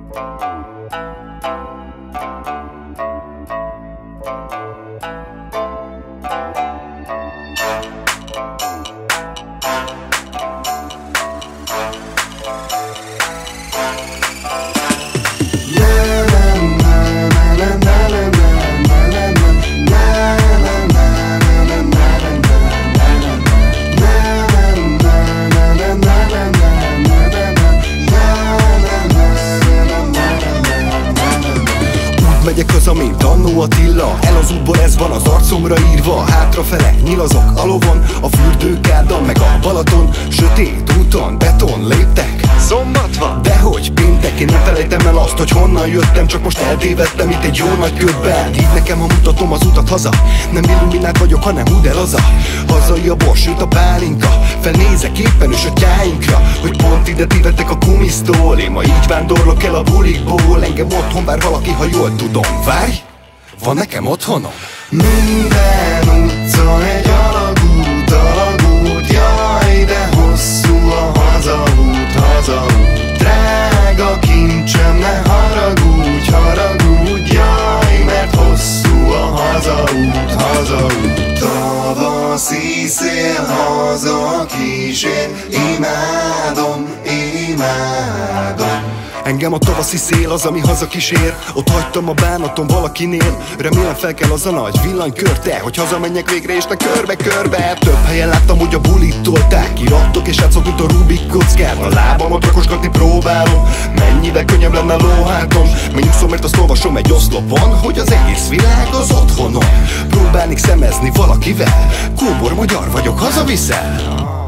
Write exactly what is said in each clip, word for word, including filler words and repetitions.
Megyek haza, mint annó Attila. El az útból, ez van az arcomra írva. Hátrafele nyilazok a lovon, a fürdőkádon, meg a Balaton. Sötét úton, beton léptek. Szombat van, dehogy péntek. Én nem felejtem el azt, hogy honnan jöttem. Csak most eltévedtem itt egy jó nagy ködben. Higgy nekem, ha mutatom az utat haza. Nem illuminált vagyok, hanem Hudel az a hazai a bors, sőt a pálinka. Felnézek éppen és a tyáinkra, hogy pont ide tévedtek a gumisztól. Én ma így vándorlok el a bulikból. Engem otthon vár valaki, ha jól tudom. Várj, van nekem otthonom. Minden utca egy alagút, alagút. Jaj, de hosszú a hazaút, hazaút. Drága kincsem, ne haragudj, haragudj. Jaj, mert hosszú a hazaút, hazaút. Tavaszi szél haza kísér. Imádom, imádom. Engem a tavaszi szél az, ami haza kísér. Ott hagytam a bánatom valakinél. Remélem fel kell az a nagy villanykörte, hogy hazamenjek végre és ne körbe-körbe. Több helyen láttam, hogy a bulit tolták. Kirattok és játszok, mint a Rubik kockát. A lábamat rakosgatni próbálom. Mennyivel könnyebb lenne a lóhátom. Megnyugszom, mert azt olvasom egy oszlopon, hogy az egész világ az otthonom. Próbálnék szemezni valakivel. Kóbor magyar vagyok, hazaviszel?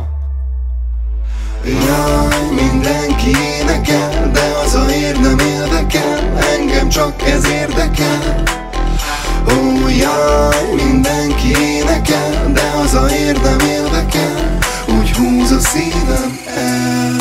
Jaj, mindenki énekel, de az a ér nem érdekel. Engem csak ez érdekel. Ó, jaj, mindenki énekel, de az a ér nem érdekel. Úgy húz a szívem el.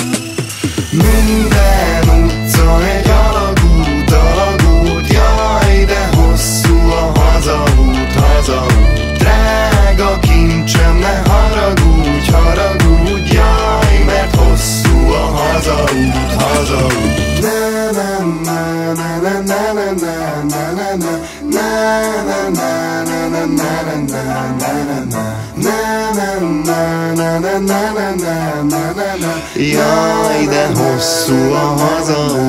Minden utca egy alagút, alagút. Jaj, de hosszú a hazaút, hazaút. Drága kincsem, ne haragudj, haragudj. Jaj, mert hosszú a hazaút, hazaút. Na na na na na na na na na na na na na na na na na na. Jaj, de hosszú a hazaút.